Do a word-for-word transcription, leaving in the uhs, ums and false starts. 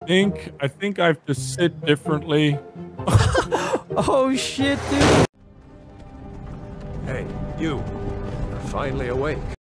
think I think I have to sit differently. Oh shit, dude. Hey, you. You're finally awake.